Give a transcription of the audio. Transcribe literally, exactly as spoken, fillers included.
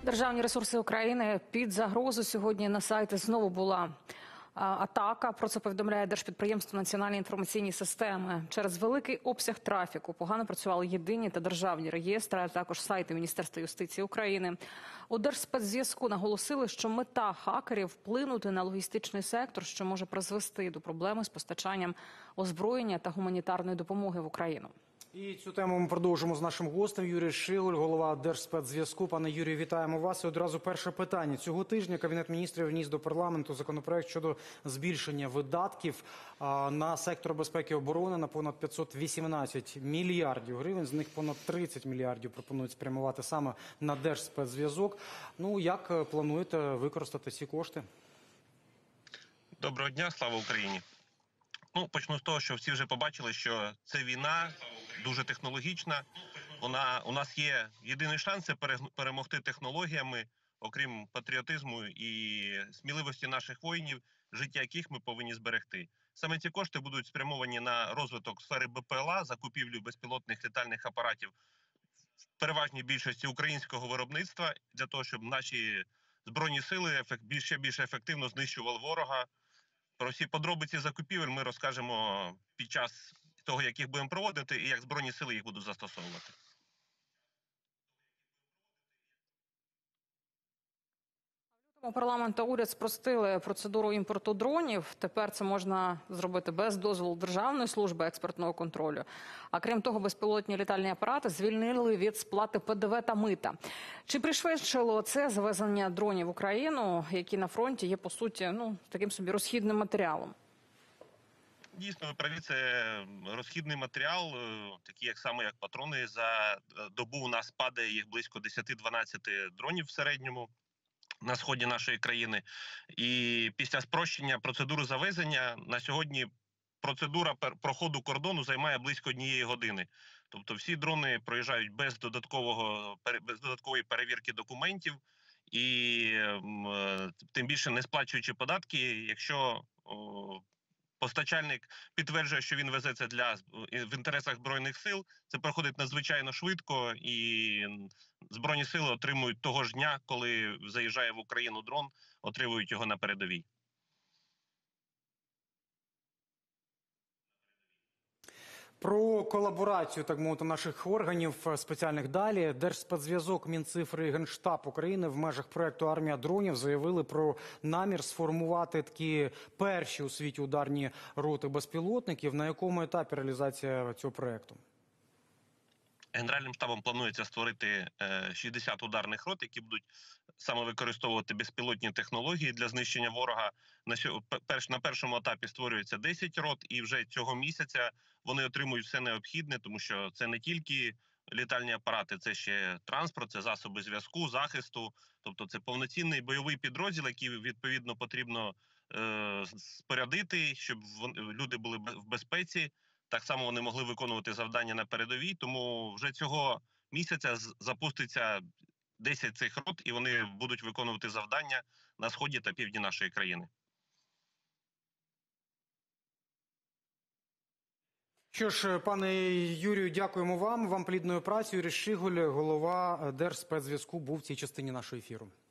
Державні ресурси України під загрозу. Сьогодні на сайті знову була атака. Про це повідомляє Держпідприємство «Національні інформаційні системи». Через великий обсяг трафіку погано працювали єдині та державні реєстри, а також сайти Міністерства юстиції України. У Держспецзв'язку наголосили, що мета хакерів – вплинути на логістичний сектор, що може призвести до проблеми з постачанням озброєння та гуманітарної допомоги в Україну. І цю тему ми продовжимо з нашим гостем. Юрій Шигуль, голова Держспецзв'язку. Пане Юрію, вітаємо вас. І одразу перше питання. Цього тижня Кабінет міністрів вніс до парламенту законопроект щодо збільшення видатків на сектор безпеки і оборони на понад п'ятсот вісімнадцять мільярдів гривень. З них понад тридцять мільярдів пропонують спрямувати саме на Держспецзв'язок. Ну, як плануєте використати ці кошти? Доброго дня, слава Україні. Ну, почну з того, що всі вже побачили, що це війна дуже технологічна. Вона, у нас є єдиний шанс – це перемогти технологіями, окрім патріотизму і сміливості наших воїнів, життя яких ми повинні зберегти. Саме ці кошти будуть спрямовані на розвиток сфери БПЛА, закупівлю безпілотних літальних апаратів в переважній більшості українського виробництва, для того, щоб наші Збройні сили ще більш ефективно знищували ворога. Про всі подробиці закупівель ми розкажемо під час того, як їх будемо проводити і як Збройні сили їх будуть застосовувати. У парламент та уряд спростили процедуру імпорту дронів. Тепер це можна зробити без дозволу Державної служби експортного контролю. А крім того, безпілотні літальні апарати звільнили від сплати Пе Де Ве та мита. Чи пришвидшило це завезення дронів в Україну, які на фронті є, по суті, ну, таким собі розхідним матеріалом? Дійсно, ви праві, це розхідний матеріал, такий як саме як патрони. За добу у нас падає їх близько десять-дванадцять дронів в середньому на сході нашої країни. І після спрощення процедури завезення на сьогодні процедура проходу кордону займає близько однієї години. Тобто всі дрони проїжджають без додаткового без додаткової перевірки документів і тим більше не сплачуючи податки, якщо о, постачальник підтверджує, що він везе це для, в інтересах Збройних сил, це проходить надзвичайно швидко, і Збройні сили отримують того ж дня, коли заїжджає в Україну дрон, отримують його на передовій. Про колаборацію, так мовити, наших органів спеціальних далі. Держспецзв'язок, Мінцифри і Генштаб України в межах проєкту «Армія дронів» заявили про намір сформувати такі перші у світі ударні роти безпілотників. На якому етапі реалізація цього проєкту? Генеральним штабом планується створити шістдесят ударних рот, які будуть саме використовувати безпілотні технології для знищення ворога. На першому етапі створюється десять рот, і вже цього місяця вони отримують все необхідне, тому що це не тільки літальні апарати, це ще транспорт, це засоби зв'язку, захисту. Тобто це повноцінний бойовий підрозділ, який відповідно потрібно е, спорядити, щоб люди були в безпеці. Так само вони могли виконувати завдання на передовій, тому вже цього місяця запуститься десять цих рот, і вони будуть виконувати завдання на сході та півдні нашої країни. Що ж, пане Юрію, дякуємо вам. Вам плідної праці. Юрій Шигуль, голова Держспецзв'язку, був в цій частині нашого ефіру.